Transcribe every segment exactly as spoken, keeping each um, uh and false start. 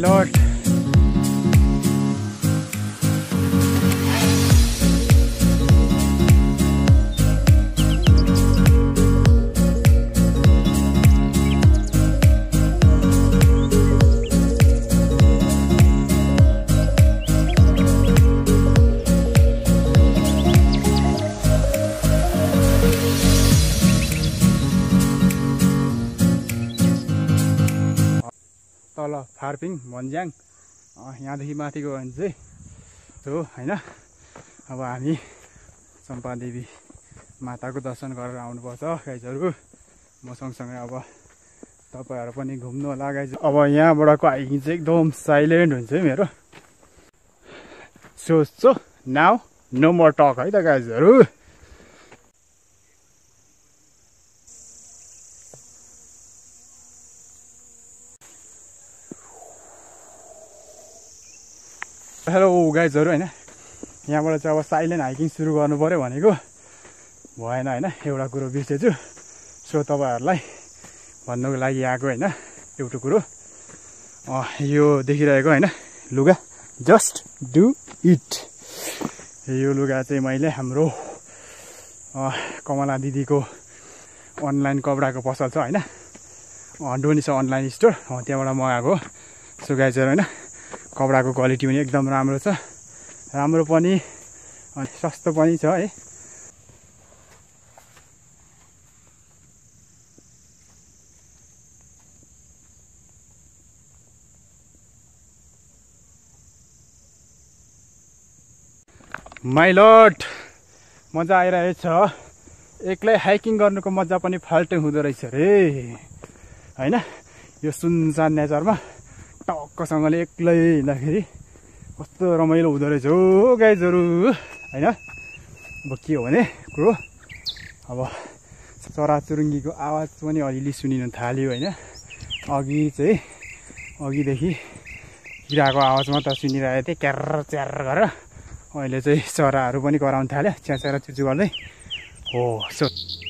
lord. तल फार्पिङ भन्ज्याङ यहाँदेखि माथि गयो भने चाहिँ हो हैन। अब हामी चम्पादेवी माताको दर्शन गरेर आउनुपर्छ गाइजहरु। म सँगसँगै अब तपाईहरु पनि घुम्नु होला गाइज। अब यहाँबाटको हाइकिङ चाहिँ एकदम साइलेन्ट हुन्छ है मेरो। So so now no more talk है त गाइजहरु। हेलो गाइजहरु हैन, यहाँबाट चाहिँ अब साइलेन्ट हाइकिङ सुरु गर्नु पर्यो भनेको भएन हैन, एउटा कुरो बिर्सेछु। सो तपाईहरुलाई भन्नुको लागि आएको हैन एउटा कुरो, यो देखिरहेको हैन लुगा, जस्ट डु इट। यो लुगा चाहिँ मैले हाम्रो कमला दिदीको अनलाइन कपडाको पसल छ हैन, डोनिसा अनलाइन स्टोर, त्यहाँबाट मगाएको। सो गाइजहरु हैन, कपडाको क्वालिटी पनि एकदम राम्रो छ, राम्रो पनि अनि सस्तो पनि छ है। माइ लर्ड, मजा आइरहेछ। एक्लै हाइकिङ गर्नुको मजा पनि फाल्टै हुँदो रहेछ रे हैन। यो सुनसान नेचरमा टक्कसँगले एक्लै हिँड्दाखेरि कस्तो रमाइलो हुँदो रहेछ हो गाइजहरु हैन। अब के हो भने कुरो, अब चराचुरुङ्गीको आवाज पनि अलिअलि सुनिन थाल्यो हैन। अघि चाहिँ अघिदेखि किराको आवाज मात्र सुनिरहेको थिएँ क्यार च्यार गरेर, अहिले चाहिँ चराहरू पनि कराउन थाल्यो च्याचेर चुचु गर्दै हो। सो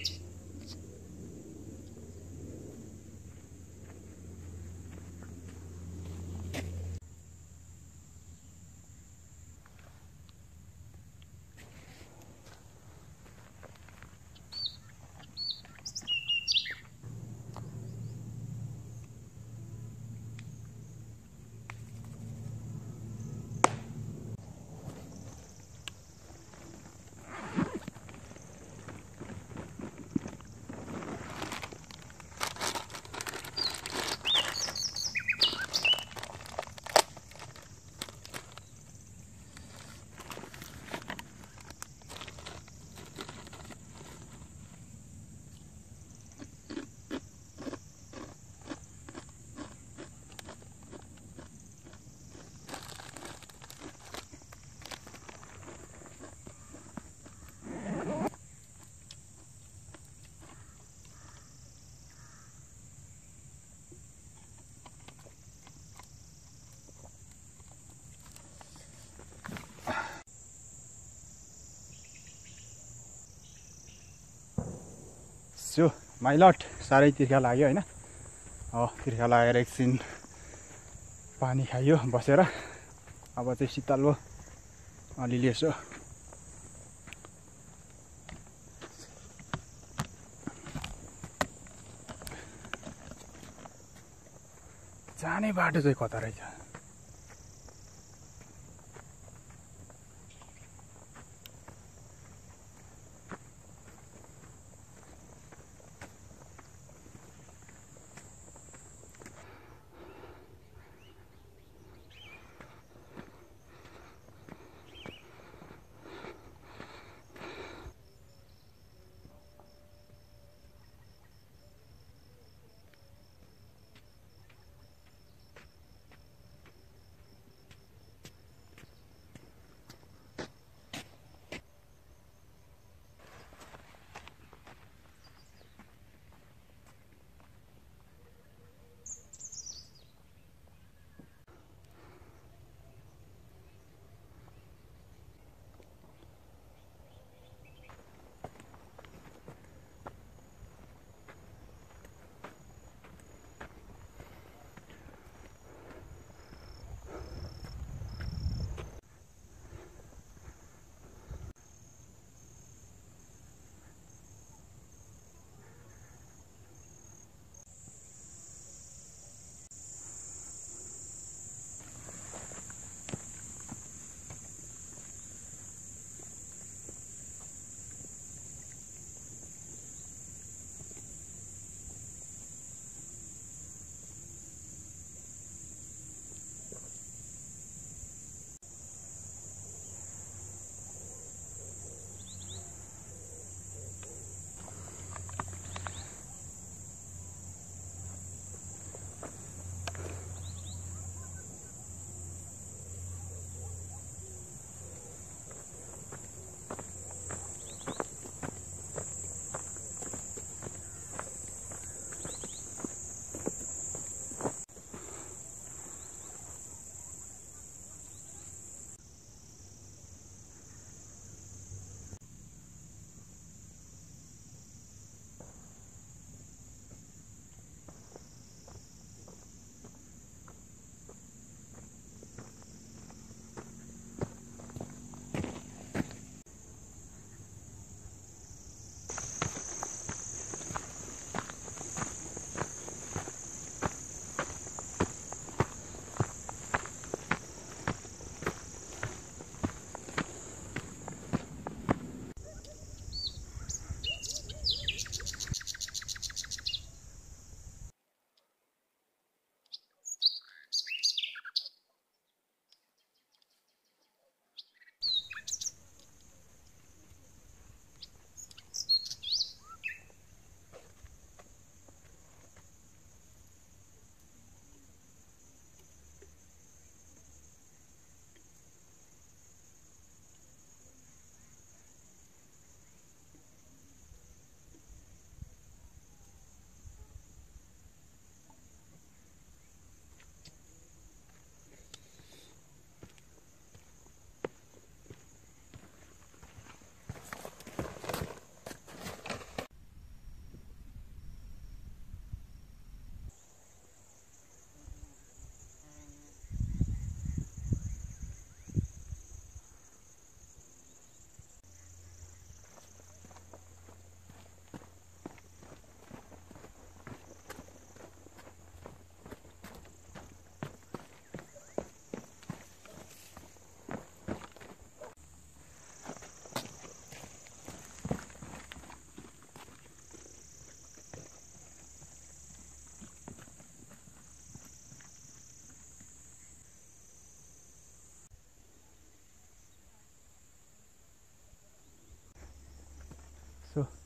सो माइ लट, साह्रै तिर्खा लाग्यो हैन। अब तिर्खा लागेर एकछिन पानी खाइयो बसेर, अब चाहिँ शीतल भयो अलिअलि यसो। जाने बाटो चाहिँ कता रहेछ?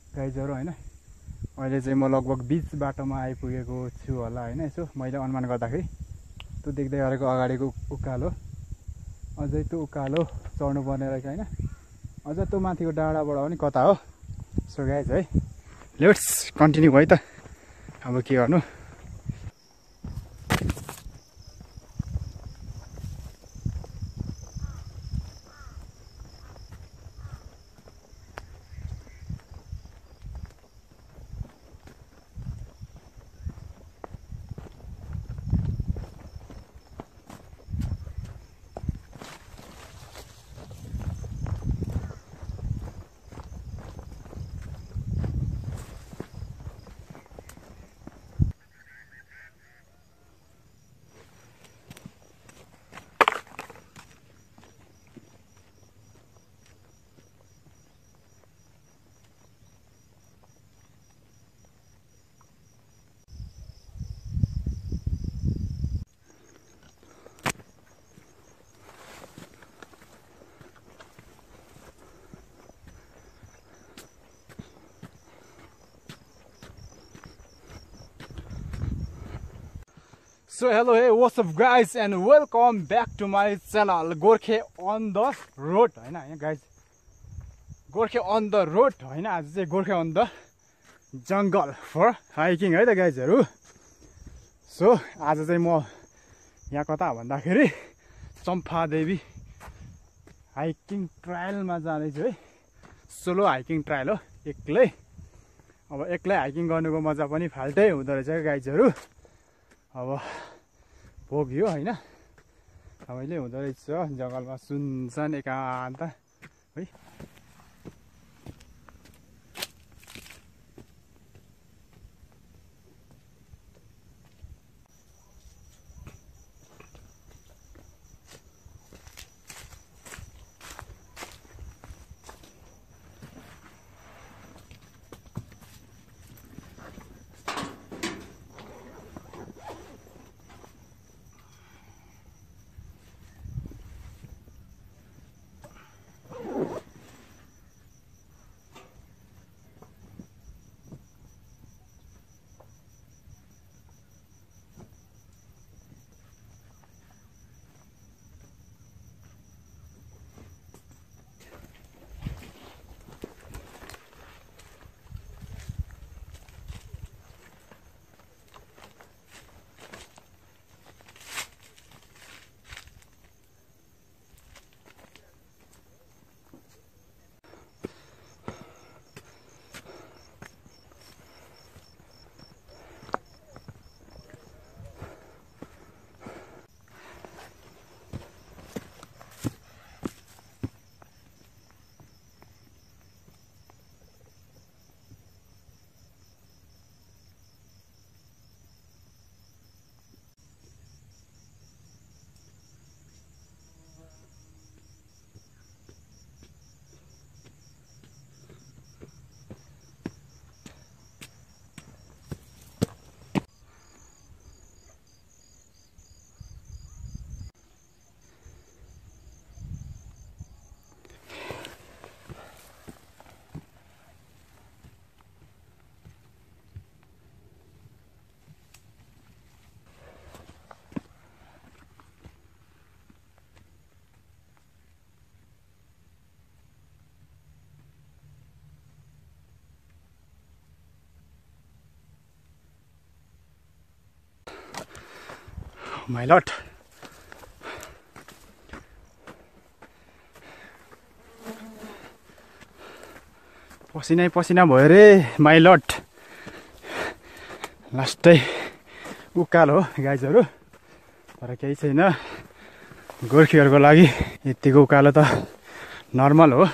गाइजहरु हैन अहिले चाहिँ म लगभग बीच बाटोमा आइपुगेको छु होला हैन यसो मैले अनुमान गर्दाखेरि त्यो देख्दै गरेको अगाडिको उकालो अझै त्यो उकालो चढ्नु पर्ने रहेछ हैन अझ त्यो माथिको डाँडाबाट पनि कता हो सो गाइज है लेट्स कन्टिन्यू भयो त अब के गर्नु So hello, hey, what's up guys and welcome back to my channel Gorkhe on the road हैन हैन guys Gorkhe on the road हैन आज चाहिँ Gorkhe on the jungle for hiking है त गाइजहरु सो आज चाहिँ म यहाँ कता भन्दाखेरि चम्पादेवी हाइकिङ ट्रायलमा जाँदै छु है सोलो हाइकिङ ट्रायल हो एक्लै अब एक्लै हाइकिङ गर्नुको मजा पनि फाल्टै हुँदो रहेछ गाइजहरु अब भोग्यो हैन सबैले हुँदो रहेछ जंगलमा सुनसान एकान्त है My lord पसिनै पसिना भयो रे माइ लट लास्टै उकालो हो गाइजहरु तर केही छैन गोर्खेहरुको लागि यतिको उकालो त नर्मल हो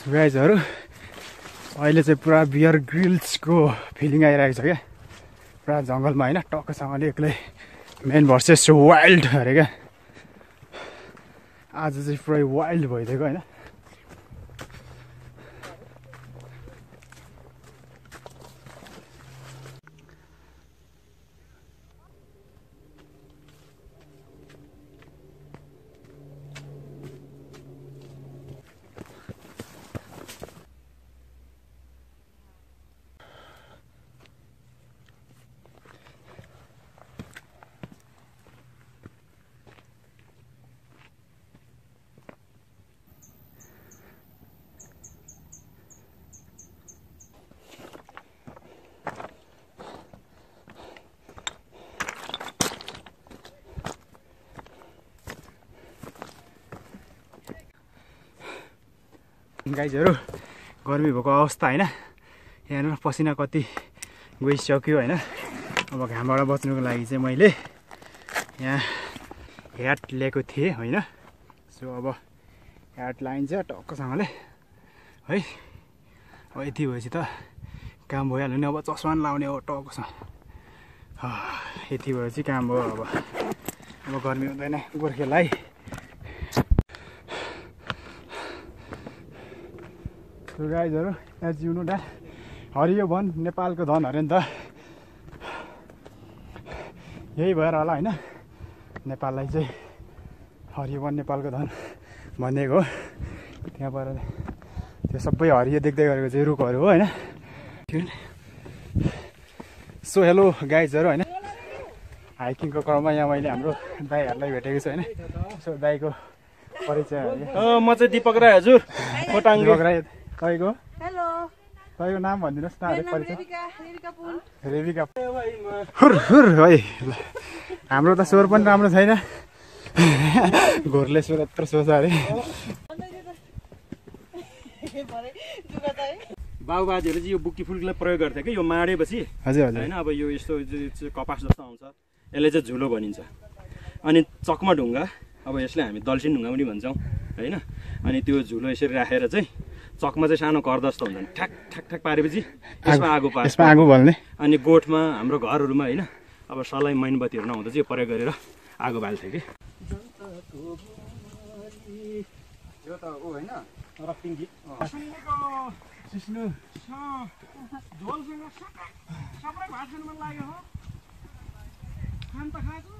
गाइजहरु अहिले चाहिँ पुरा बियर ग्रिल्सको फिलिङ आइरहेको छ क्या पुरा जंगलमा हैन टक्कसँगले एक्लै मेन भर्सेस वाइल्ड अरे क्या आज चाहिँ पुरै वाइल्ड भइदिएको हैन गाइजहरु गर्मी भएको अवस्था हैन यहाँ पसिना कति गइसक्यो हैन अब घामबाट बच्नुको लागि चाहिँ मैले यहाँ ह्याट ल्याएको थिएँ हैन सो अब ह्याट लाइन्छ टक्कसँगले है अब यति भएपछि त काम भइहाल्यो नि अब चस्मा लाउने हो टक्कसँग यति भएपछि काम भयो अब अब गर्मी हुँदैन गोर्खेलाई गाइजहरु एज यु नो द्याट हरियो वन नेपालको धन अरे नि त यही भएर होला हैन नेपाललाई चाहिँ हरियो वन नेपालको धन भनेको हो त्यहाँ पर त्यो सबै हरियो देख्दै गरेको चाहिँ रुखहरू हो हैन सो हेलो गाइजहरु हैन हाइकिङको क्रममा यहाँ मैले हाम्रो दाइहरूलाई भेटेको छु हैन सो दाइको परिचय म चाहिँ दिपक राई हजुर खोटाङ दिपक राई तपाईको हेलो तपाईको नाम भनिदिनुस् न हरेक परिचय रेबिका रेबिका पुल रेबिका हुर हुर है हाम्रो त स्वर पनि राम्रो छैन घोरले स्वर यत्रो सोच अरे बाबुबाजेहरूले चाहिँ यो बुक्की फुललाई प्रयोग गर्थे कि यो माडेपछि हजुर हजुर हैन अब यो यस्तो कपास जस्तो आउँछ यसले चाहिँ झुलो भनिन्छ अनि चकमा ढुङ्गा अब यसले हामी दलसिन ढुङ्गा पनि भन्छौँ हैन अनि त्यो झुलो यसरी राखेर चाहिँ चकमा चाहिँ सानो घर जस्तो हुन्छ ठ्याक ठ्याक ठ्याक पारेपछि यसमा आगो पार्छ यसमा आगो बल्ने अनि गोठमा हाम्रो घरहरूमा हैन अब सलाई मैनबत्तीहरू नहुँदा चाहिँ प्रयोग गरेर आगो बाल्थे कि यो त ओ हैन रक्तिङ गीत सिस्नु झोलसँग सबै भात खान मन लाग्यो हो खान त खाएको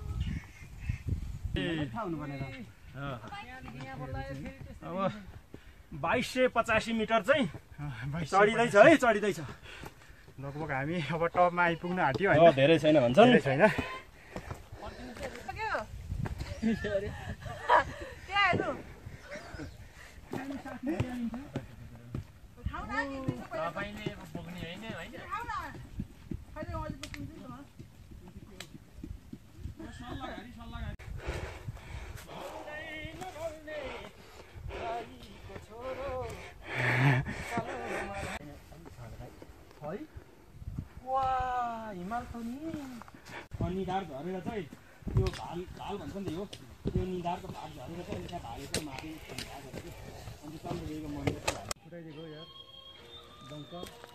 अब बाइस सय पचासी मिटर चाहिँ चढिँदैछ है चढिँदैछ लगभग हामी अब टपमा आइपुग्न आँट्यो होइन धेरै छैन भन्छन् छैन निधार झरेर चाहिँ त्यो भाल भाल भन्छ नि यो त्यो निधारको भाग झरेर चाहिँ त्यहाँ भालेको माथि अन्त चन्द्रदेवीको मन्दिर फुटाइदिएको यार डङ्क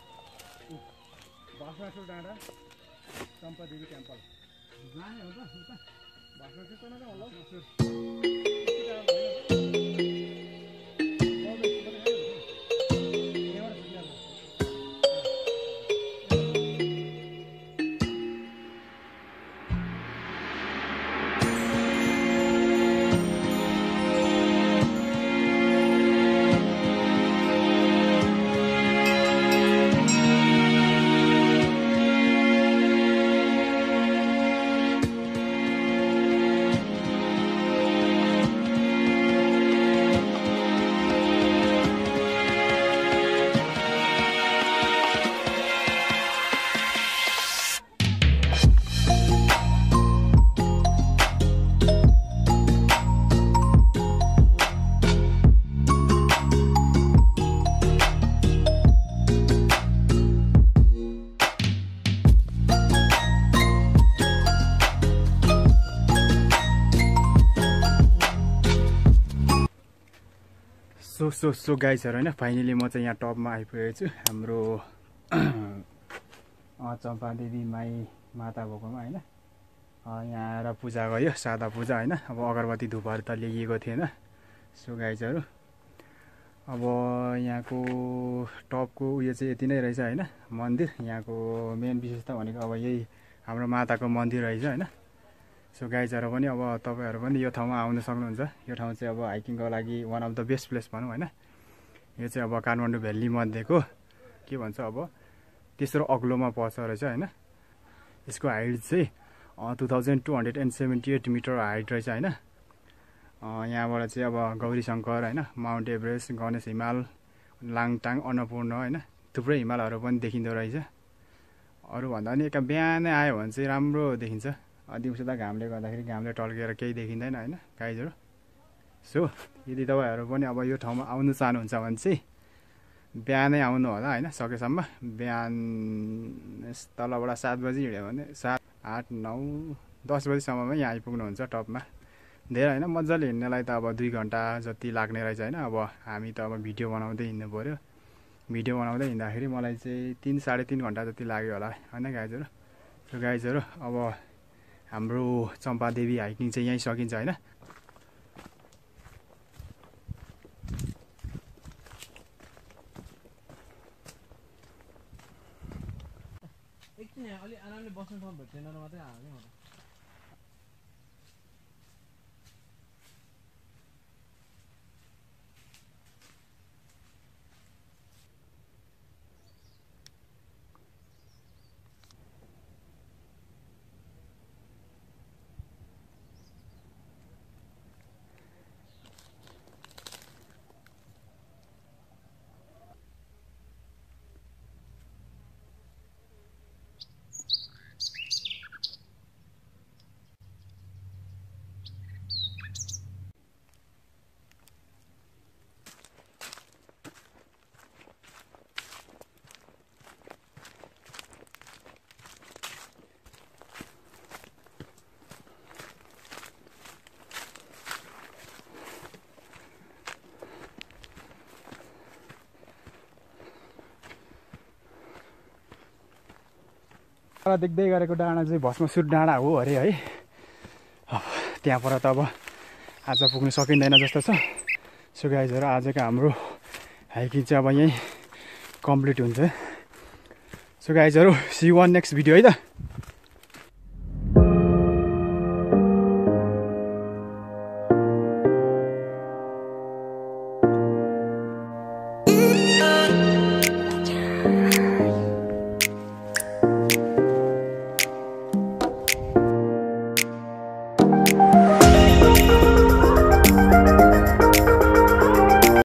बासमासुर डाँडा चम्पादेवी टेम्पल जाने हो त बासमासुर त नजाउँ होला सो सो सो गाइजहरू होइन, फाइनली म चाहिँ यहाँ टपमा आइपुगेको छु हाम्रो चम्पादेवी माई माता भएकोमा होइन। यहाँ आएर पूजा गयो, सादा पूजा होइन। अब अगरबत्ती धुपहरू त ल्याइएको थिएन। सो गाइजहरू अब यहाँको टपको उयो चाहिँ यति नै रहेछ होइन, मन्दिर। यहाँको मेन विशेषता भनेको अब यही हाम्रो माताको मन्दिर रहेछ होइन। सो गाइजहरू पनि अब तपाईँहरू पनि यो ठाउँमा आउन सक्नुहुन्छ। यो ठाउँ चाहिँ अब हाइकिङको लागि one of the best place भनौँ होइन। यो चाहिँ अब काठमाडौँ भ्याली मध्येको के भन्छ अब तेस्रो अग्लोमा पर्छ रहेछ होइन। यसको हाइट चाहिँ two thousand two hundred and seventy eight metre height रहेछ होइन। यहाँबाट चाहिँ अब गौरी शङ्कर होइन, माउन्ट एभरेस्ट, गणेश हिमाल, लाङटाङ, अन्नपूर्ण होइन, थुप्रै हिमालहरू पनि देखिँदो रहेछ। अरू भन्दा पनि एक बिहानै आयो भने चाहिँ राम्रो देखिन्छ। दिउँसो त घामले गर्दाखेरि घामले टल्केर केही देखिँदैन होइन गाइजहरू। सो यदि तपाईँहरू पनि अब यो ठाउँमा आउनु चाहनुहुन्छ भने चाहिँ बिहानै आउनु होला होइन। सकेसम्म बिहान तलबाट सात बजी हिँड्यो भने सात आठ नौ दस बजीसम्ममै यहाँ आइपुग्नुहुन्छ टपमा। धेरै होइन, मजाले हिँड्नेलाई त अब दुई घन्टा जति लाग्ने रहेछ होइन। अब हामी त अब भिडियो बनाउँदै हिँड्नु पऱ्यो। भिडियो बनाउँदै हिँड्दाखेरि मलाई चाहिँ तिन साढे तिन घन्टा जति लाग्यो होला होइन गाइजहरू। सो गाइजहरू अब हाम्रो चम्पादेवी हाइकिङ चाहिँ यहीँ सकिन्छ होइन। एकछिन अलि आरामले बस्नु ठाउँ भेट्दैन मात्रै हाल्ने होला। देख्दै गरेको डाँडा चाहिँ भस्मसुर डाँडा हो अरे है। त्यहाँ पर त अब आज पुग्नु सकिँदैन जस्तो छ। सो गाइजहरू आजको हाम्रो हाइकिङ चाहिँ अब यहीँ कम्प्लिट हुन्छ। सो गाइजहरू सी वान नेक्स्ट भिडियो है त।